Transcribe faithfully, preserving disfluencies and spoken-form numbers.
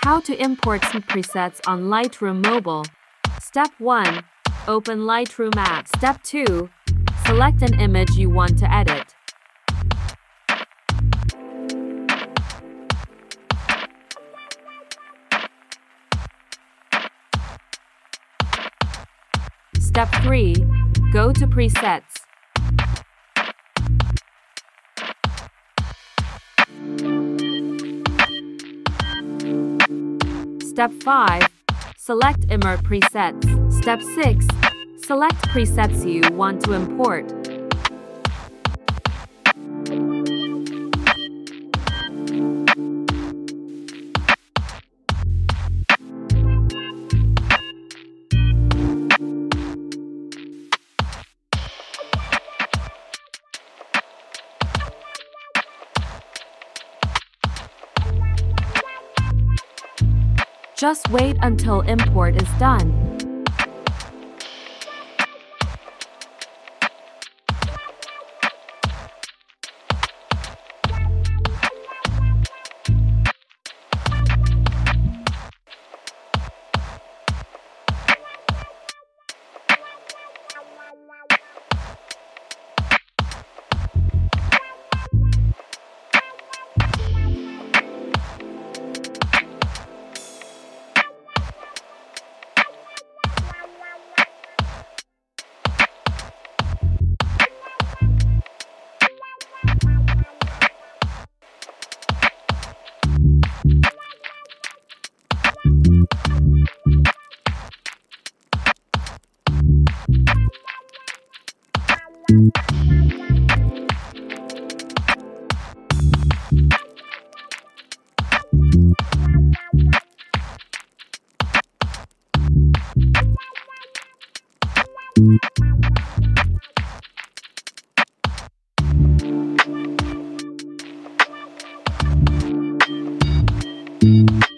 How to import some presets on Lightroom Mobile. Step one. Open Lightroom app. Step two. Select an image you want to edit. Step three. Go to Presets. Step five. Select Import presets. Step six. Select presets you want to import. Just wait until import is done. Thank you.